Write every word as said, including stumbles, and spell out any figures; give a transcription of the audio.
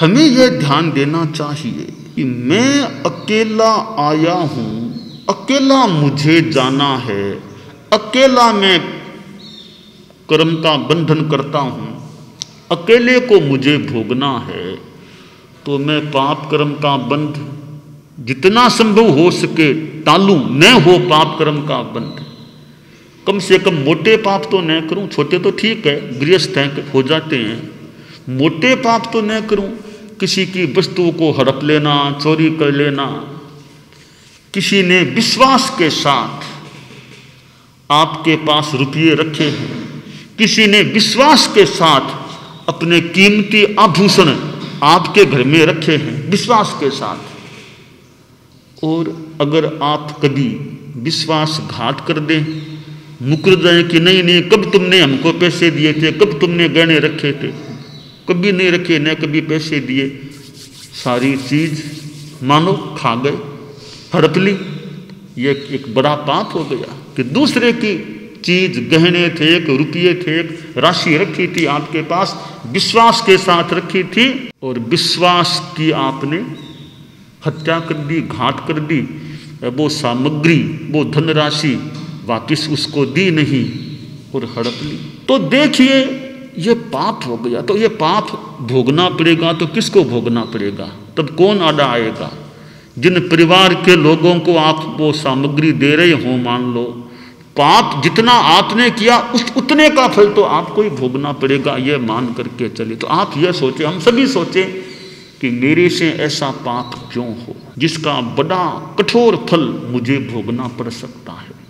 हमें यह ध्यान देना चाहिए कि मैं अकेला आया हूँ, अकेला मुझे जाना है, अकेला मैं कर्म का बंधन करता हूँ, अकेले को मुझे भोगना है। तो मैं पाप कर्म का बंध जितना संभव हो सके टालूं, न हो पाप कर्म का बंध। कम से कम मोटे पाप तो न करूं, छोटे तो ठीक है, गृहस्थ हैं हो जाते हैं। मोटे पाप तो न करूं, किसी की वस्तु को हड़प लेना, चोरी कर लेना। किसी ने विश्वास के साथ आपके पास रुपये रखे हैं, किसी ने विश्वास के साथ अपने कीमती आभूषण आपके घर में रखे हैं, विश्वास के साथ। और अगर आप कभी विश्वासघात कर दें, मुकर जाए कि नहीं नहीं कब तुमने हमको पैसे दिए थे, कब तुमने गहने रखे थे, कभी नहीं रखे, न कभी पैसे दिए, सारी चीज मानो खा गए, हड़प ली। ये एक बड़ा पाप हो गया कि दूसरे की चीज, गहने थे, एक रुपये थे, एक राशि रखी थी आपके पास, विश्वास के साथ रखी थी, और विश्वास की आपने हत्या कर दी, घात कर दी। वो सामग्री, वो धनराशि वापिस उसको दी नहीं और हड़प ली। तो देखिए ये पाप हो गया। तो ये पाप भोगना पड़ेगा, तो किसको भोगना पड़ेगा? तब कौन आड़ा आएगा? जिन परिवार के लोगों को आप वो सामग्री दे रहे हो, मान लो पाप जितना आपने किया उस उतने का फल तो आपको ही भोगना पड़ेगा, ये मान करके चले। तो आप ये सोचे, हम सभी सोचे कि मेरे से ऐसा पाप क्यों हो जिसका बड़ा कठोर फल मुझे भोगना पड़ सकता है।